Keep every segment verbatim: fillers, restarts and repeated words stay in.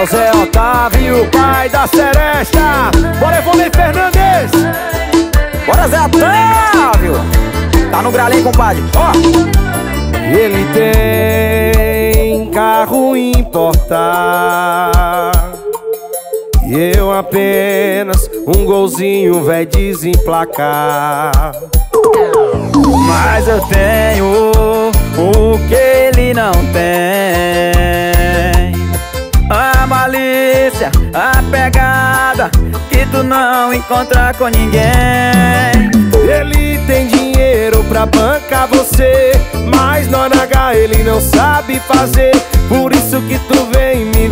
José Otávio, pai da Seresta. Bora, Evolei Fernandes. Bora, Zé Otávio. Tá no gralhinho, compadre. Ó. Ele tem carro importado e eu apenas um golzinho véi desemplacar. Mas eu tenho o que ele não tem: a malícia, a pegada que tu não encontra com ninguém. Ele tem dinheiro pra bancar você, mas na hora H ele não sabe fazer. Por isso que tu vem me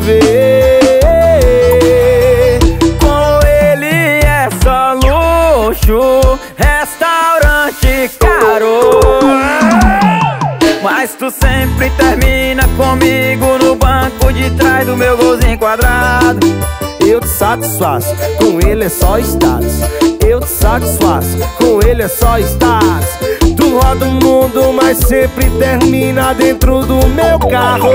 ver. Com ele é só luxo, restaurante caro, mas tu sempre termina comigo no banco de trás do meu golzinho quadrado. Eu te satisfaço, com ele é só status. Eu te satisfaço, com ele é só status. Tu roda o mundo, mas sempre termina dentro do meu carro.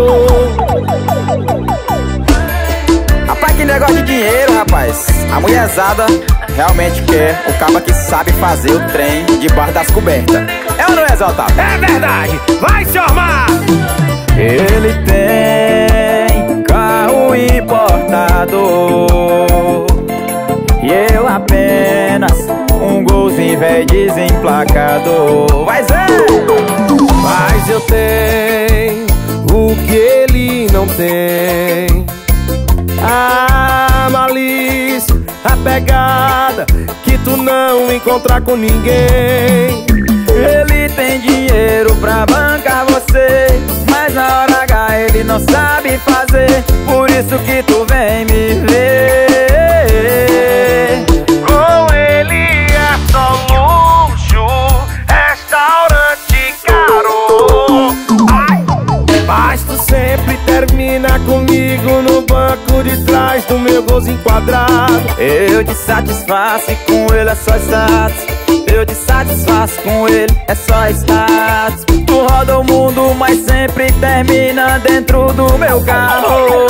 Rapaz, que negócio de dinheiro, rapaz. A mulherzada realmente quer o caba que sabe fazer o trem debaixo das cobertas. É ou não é, Zé Otávio? É verdade, vai se armar. Ele tem carro importado e eu apenas um golzinho véi desemplacado. Vai, Zé! Mas eu tenho o que ele não tem: a malícia, a pegada que tu não encontra com ninguém. Ele tem dinheiro pra bancar você, mas na hora H ele não sabe fazer. Por isso que tu vem me ver. Com ele é só luxo, restaurante caro. Ai. Mas tu sempre termina comigo no banco de trás do meu golzinho quadrado. Eu te satisfaço e com ele é só status. Eu te satisfaço, com ele é só status. Tu roda o mundo, mas sempre termina dentro do meu carro.